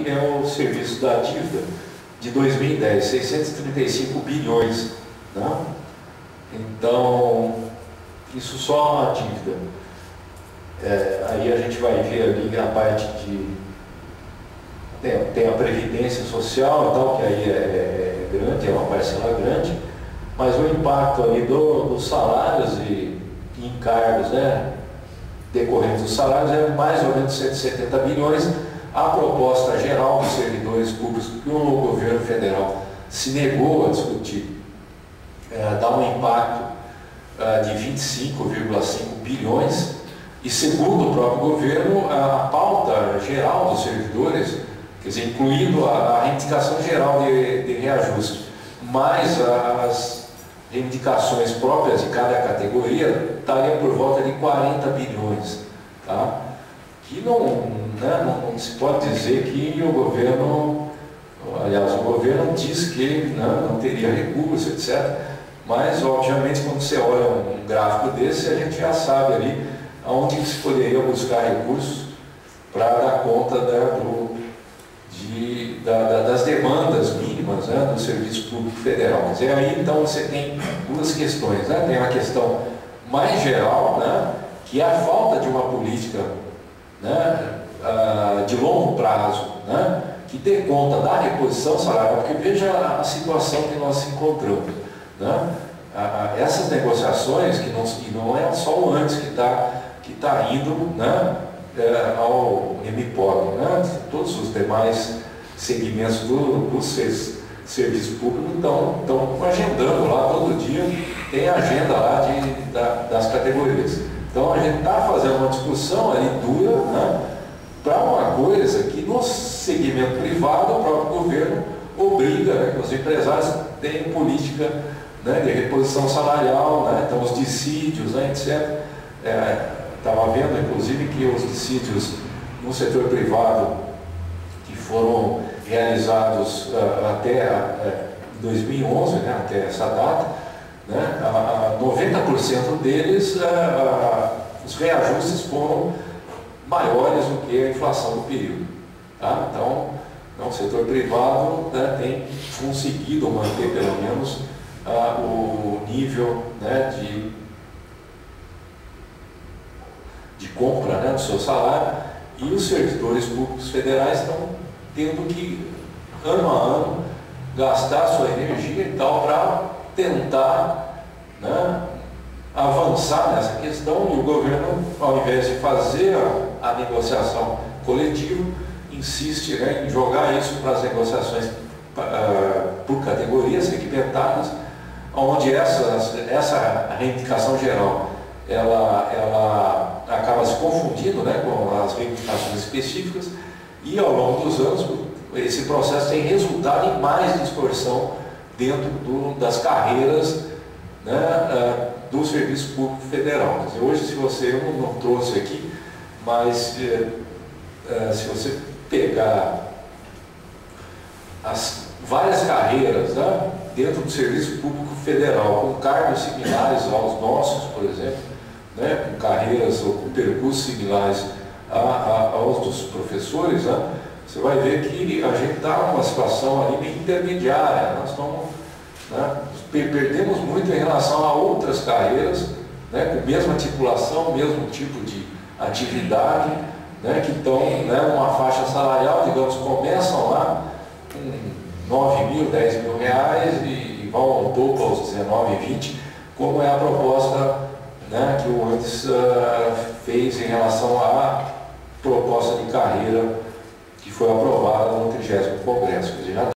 ali é o serviço da dívida de 2010, 635 bilhões. Né? Então, isso só a dívida. Aí a gente vai ver ali a parte de... Tem a Previdência Social e tal, que aí é grande, é uma parcela grande, mas o impacto ali dos salários e encargos, né, decorrentes dos salários é mais ou menos 170 bilhões. A proposta geral dos servidores públicos que o governo federal se negou a discutir dá um impacto de 25,5 bilhões, e segundo o próprio governo, a pauta geral dos servidores, quer dizer, incluindo a reivindicação geral de reajuste, mais as reivindicações próprias de cada categoria, estaria por volta de 40 bilhões. Tá? Que não se pode dizer que o governo, aliás, o governo diz que não teria recurso, etc. Mas, obviamente, quando você olha um gráfico desse, a gente já sabe ali aonde se poderia buscar recursos para dar conta das demandas mínimas, né, do Serviço Público Federal. Quer dizer, aí então você tem duas questões. Né? Tem uma questão mais geral, né, que é a falta de uma política, né, de longo prazo, né, que dê conta da reposição salarial, porque veja a situação que nós encontramos. Né? Essas negociações, que não é só o antes que está indo, né, ao MPOG, né? Todos os demais segmentos do serviço público estão agendando lá todo dia, tem agenda lá das categorias. Então a gente está fazendo uma discussão ali dura, né, para uma coisa que no segmento privado o próprio governo obriga, né, que os empresários tenham política, né, de reposição salarial, né, então os dissídios, né, etc. Estava vendo, inclusive, que os dissídios no setor privado que foram realizados até 2011, né, até essa data, né, 90% deles, os reajustes foram maiores do que a inflação do período. Tá? Então, o setor privado, né, tem conseguido manter, pelo menos, o nível, né, de compra, né, do seu salário, e os servidores públicos federais estão tendo que, ano a ano, gastar sua energia e tal para tentar, né, avançar nessa questão, e o governo, ao invés de fazer a negociação coletiva, insiste, né, em jogar isso para as negociações por categorias segmentadas, onde essa reivindicação geral ela acaba se confundindo, né, com as reivindicações específicas, e ao longo dos anos esse processo tem resultado em mais distorção dentro das carreiras, né, do Serviço Público Federal. Quer dizer, hoje, se você, eu não trouxe aqui, mas se você pegar as várias carreiras, né, dentro do Serviço Público Federal, com cargos similares aos nossos, por exemplo, né, com carreiras ou com percursos similares aos dos professores, né, você vai ver que a gente está numa situação ali meio intermediária. Nós estamos, né, perdemos muito em relação a outras carreiras, né, com a mesma titulação, mesmo tipo de atividade, né, que estão, né, numa faixa salarial, digamos, começam lá com 9 mil, 10 mil reais e vão ao topo aos 19, 20, como é a proposta, né, que o antes fez em relação à proposta de carreira que foi aprovada no 30º Congresso.